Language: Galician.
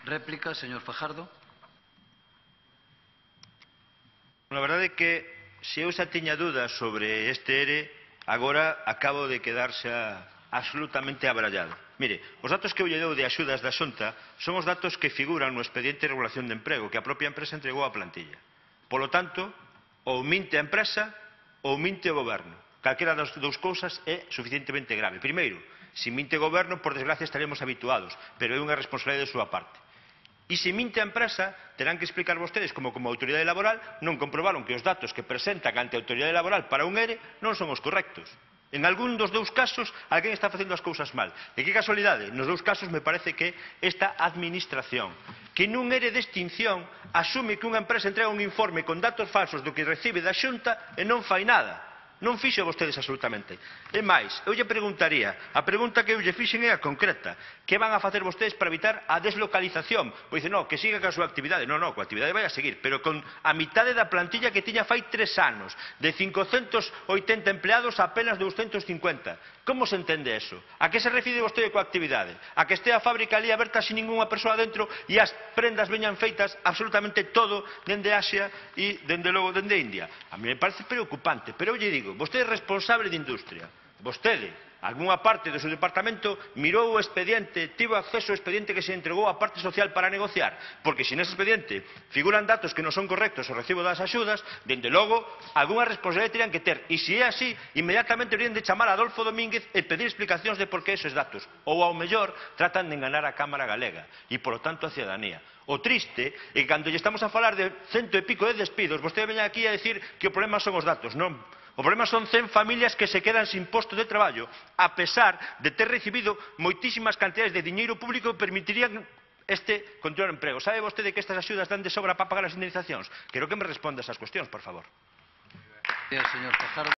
Réplica, señor Fajardo. A verdade é que se eu xa tiña dúdas sobre este ERE, agora acabo de quedarse absolutamente abrallado. Mire, os datos que eu lle dou de axudas da Xunta son os datos que figuran no expediente de regulación de emprego que a propia empresa entregou á plantilla. Polo tanto, ou minte a empresa ou minte o goberno. Calquera das dous cousas é suficientemente grave. Primeiro, se minte o goberno, por desgracia estaremos habituados, pero é unha responsabilidade de súa parte. E se minte a empresa, terán que explicar vostedes como autoridade laboral non comprobaron que os datos que presentan ante a autoridade laboral para un ERE non son os correctos. En algún dos dous casos, alguén está facendo as cousas mal. E que casualidade, nos dous casos me parece que esta administración, que nun ERE de extinción, asume que unha empresa entrega un informe con datos falsos do que recibe da Xunta e non fai nada. Non fixo vostedes absolutamente. E máis, eu lle preguntaría, a pregunta que eu lle fixen é a concreta. Que van a facer vostedes para evitar a deslocalización? Pois dice, non, que siga coa súa actividade. Non, coa actividade vai a seguir, pero con a mitade da plantilla que tiña fai 3 anos. De 580 empleados a apenas 250. Como se entende eso? A que se refire vostede coa actividade? A que estea a fábrica ali aberta sin ninguna persoa dentro e as prendas veñan feitas absolutamente todo dende Asia e, dende logo, dende India? A mí me parece preocupante, pero eu lle digo, vostede é responsable de industria. Vostede, algunha parte do seu departamento, mirou o expediente, tivo acceso ao expediente que se entregou á parte social para negociar, porque se nese expediente figuran datos que non son correctos ao recibo das axudas, dende logo, algunha responsabilidade terían que ter. E se é así, inmediatamente deberían de chamar a Adolfo Domínguez e pedir explicacións de por que esos datos. Ou, ao mellor, tratan de enganar a Cámara Galega e, polo tanto, a cidadanía. O triste é que, cando lle estamos a falar de 100 e pico de despidos, vostede veña aquí a decir que o problema son os datos. Non. O problema son 100 familias que se quedan sin posto de traballo, a pesar de ter recibido moitísimas cantidades de diñeiro público que permitirían este continuar o emprego. Sabe vostede que estas axudas dan de sobra para pagar as indemnizacións? Quero que me responda esas cuestións, por favor. Señor Fajardo.